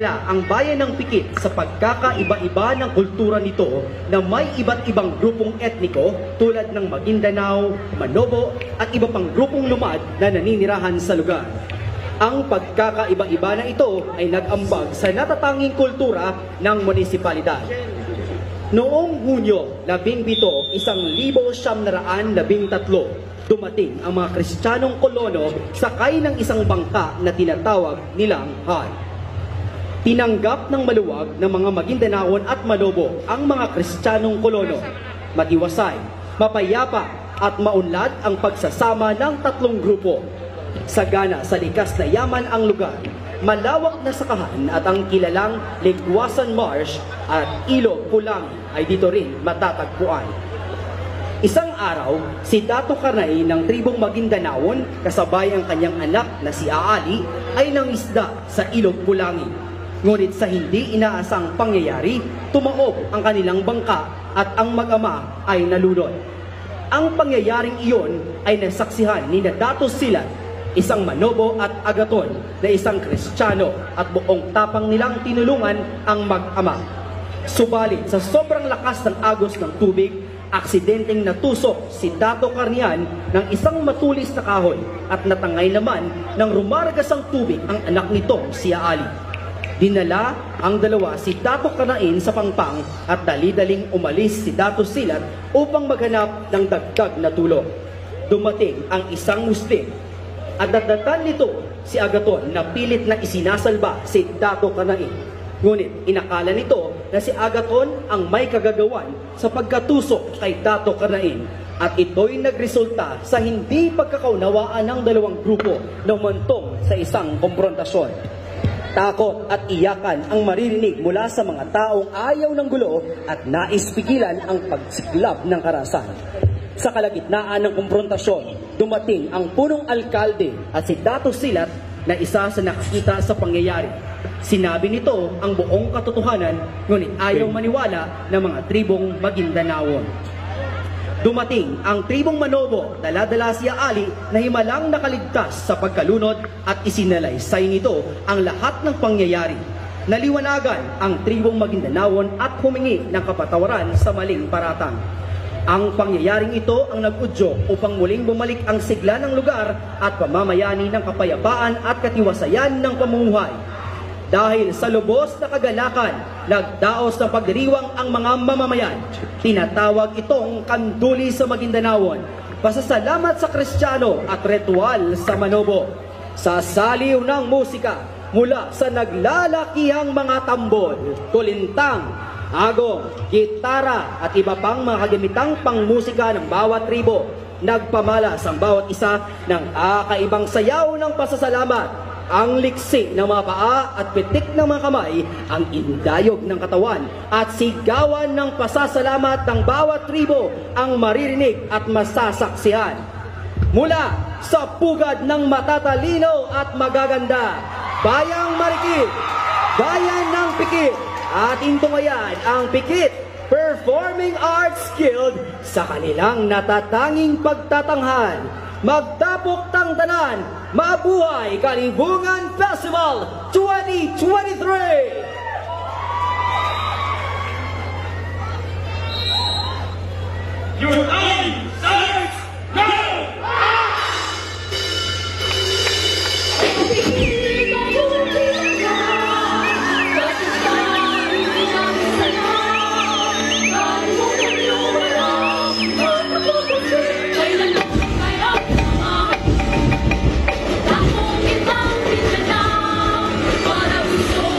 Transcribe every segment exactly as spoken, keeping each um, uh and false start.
ang bayan ng Pikit sa pagkakaiba-iba ng kultura nito na may iba't ibang grupong etniko tulad ng Maguindanao, Manobo at iba pang grupong lumad na naninirahan sa lugar. Ang pagkakaiba-iba na ito ay nag-ambag sa natatanging kultura ng munisipalidad. Noong Hunyo labing pito, isang libo siyam na raan labing tatlo, dumating ang mga Kristiyanong kolono sakay ng isang bangka na tinatawag nilang Han. Tinanggap ng maluwag ng mga Maguindanaon at Manobo ang mga Kristiyanong kolono. Matiwasay, mapayapa at maunlad ang pagsasama ng tatlong grupo. Sagana sa likas na yaman ang lugar, malawak na sakahan at ang kilalang Ligwasan Marsh at Ilog Pulangi ay dito rin matatagpuan. Isang araw, si Dato Karnay ng tribong Maguindanaon kasabay ang kanyang anak na si Aali ay nangisda sa Ilog Pulangi. Ngunit sa hindi inaasang pangyayari, tumaob ang kanilang bangka at ang mag-ama ay nalunod. Ang pangyayaring iyon ay nasaksihan ni Dato Silat, isang Manobo at Agaton na isang Kristiyano at buong tapang nilang tinulungan ang mag-ama. Subalit sa sobrang lakas ng agos ng tubig, aksidenteng natusok si Dato Karnian ng isang matulis na kahoy at natangay naman ng rumaragasang tubig ang anak nitong si Aali. Dinala ang dalawa si Dato Kanain sa Pangpang at dali-daling umalis si Dato Silat upang maghanap ng dagdag na tulong. Dumating ang isang Muslim at dadatan nito si Agaton na pilit na isinasalba si Dato Kanain. Ngunit inakala nito na si Agaton ang may kagagawan sa pagkatusok kay Dato Kanain at ito'y nagresulta sa hindi pagkakaunawaan ng dalawang grupo na umantong sa isang komprontasyon. Takot at iyakan ang maririnig mula sa mga taong ayaw ng gulo at nais pigilan ang pagsiklab ng karahasan. Sa kalagitnaan ng komprontasyon, dumating ang punong alkalde at si Dato Silat na isa sa nakakita sa pangyayari. Sinabi nito ang buong katotohanan, ngunit ayaw maniwala ng mga tribong Maguindanaon. Dumating ang tribong Manobo, dala-dala si Aali na himalang nakaligtas sa pagkalunod at isinalaysay nito ang lahat ng pangyayari. Naliwanagan ang tribong Maguindanaon at humingi ng kapatawaran sa maling paratang. Ang pangyayaring ito ang nag-udyo upang muling bumalik ang sigla ng lugar at pamamayani ng kapayapaan at katiwasayan ng pamumuhay. Dahil sa lubos na kagalakan, nagdaos ng pagdiriwang ang mga mamamayan. Tinatawag itong kanduli sa Maguindanaon, pasasalamat sa Kristiyano at ritual sa Manobo. Sa saliw ng musika, mula sa naglalakihang mga tambol, tulintang, agong, gitara at iba pang mga kagamitang pangmusika ng bawat tribo, nagpamalas ang bawat isa ng kakaibang sayaw ng pasasalamat. Ang liksi ng mga paa at pitik ng mga kamay, ang indayog ng katawan at sigawan ng pasasalamat ng bawat tribo ang maririnig at masasaksihan. Mula sa pugad ng matatalino at magaganda, Bayang Marikit, Bayan ng Pikit, ating tungayan ang Pikit Performing Arts Guild sa kanilang natatanging pagtatanghal. Magtapok tang tanan, mabuhay Kalibungan Festival twenty twenty-three! Your time starts now! Para gusto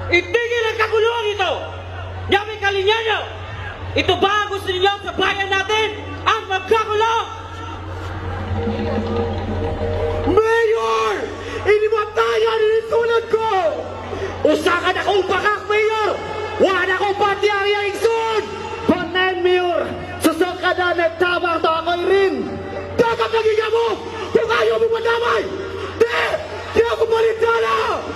Itigil ang kaguluhan ito! Yabi Kalinyano! Ito ba ang gusto ninyo sa bayan natin? Ang magkagulo! Mayor! Inimatayan ni sulod ko! Usakan akong pakak, Mayor! Wala akong pati ang iyang iksod! Panen, Mayor! Susok ka na nagtabang to ako'y rin! Dapat nagiging mo! Kung ayaw mo madamay! Di! Di ako malitala!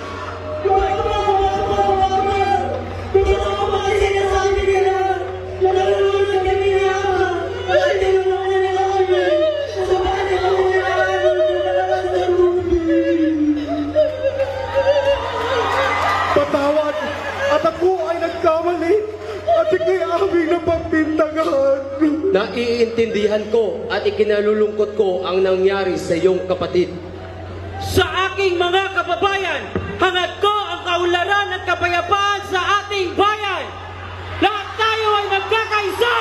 Patawad at ako ay nagkamali at ikay aming napagbintangan. Naiintindihan ko at ikinalulungkot ko ang nangyari sa iyong kapatid. Sa aking mga kababayan, hangad ko ang kaunlaran at kapayapaan sa ating bayan. Lahat tayo ay magkakaisa!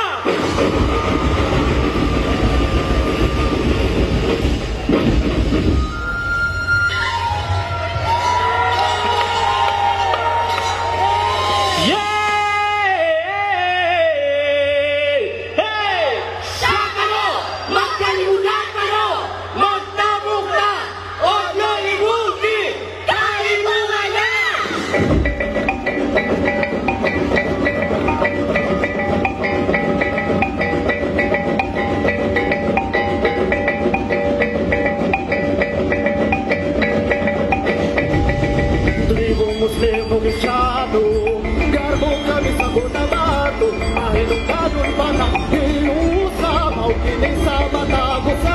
Muslim Kristyano, garbo kami sa Cotabato, mahilong kanun pa na hinusa, maukinig sa matagusa.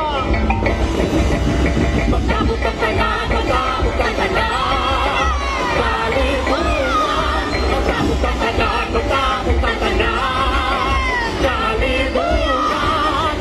Magtabog ka ka na, magtabog ka ka na, kalimutan. Magtabog ka ka na, magtabog ka ka na, kalimutan.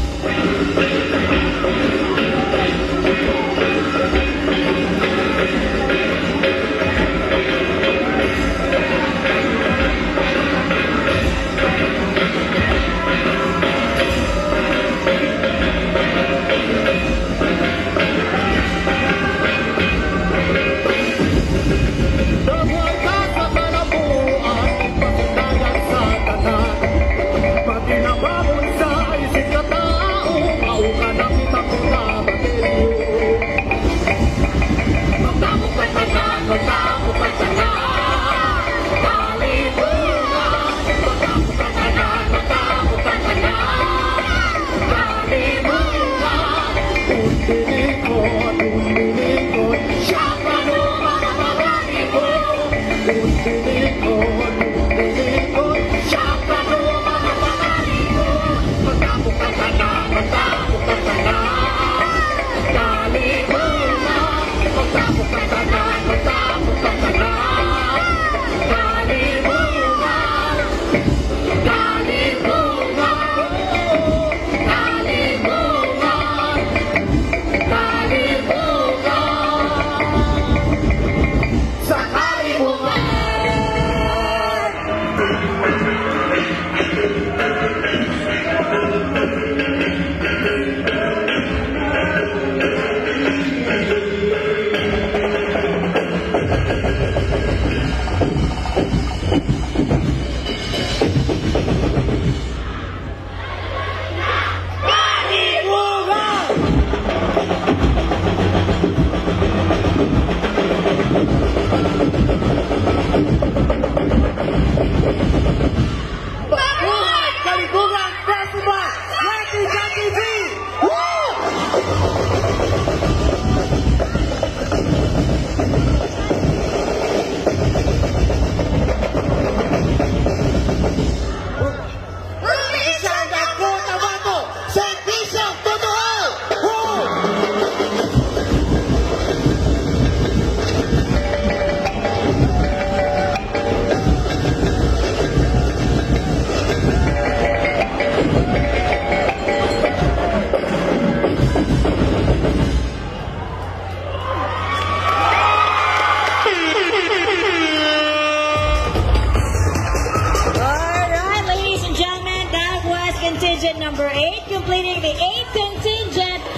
Damuhan ka sa kalabuan, pasundayan sa tanan. Pati na babon sa isip ka tao, mauka na kita ko na batilyo. Magtabog ka na, magtabog ka na, kalimutan. Magtabog ka na, magtabog ka na, kalimutan. Undinikot, undinikot, siya pa naman ang marami ko. Undinikot, undinikot, siya pa naman ang marami ko. Magtabog ka na, magtabog ka na, kalimutan. Magtabog ka na, magtabog ka na, kalimutan. Kalimutan, kalimutan, kalimutan. Sa kalimutan. Baguhan Kalibugan Festival twenty twenty-three! Woo! Isang ako tabato sa pisang totoo! Woo! Alright, ladies and gentlemen, that was contingent number eight, completing the eighth contingent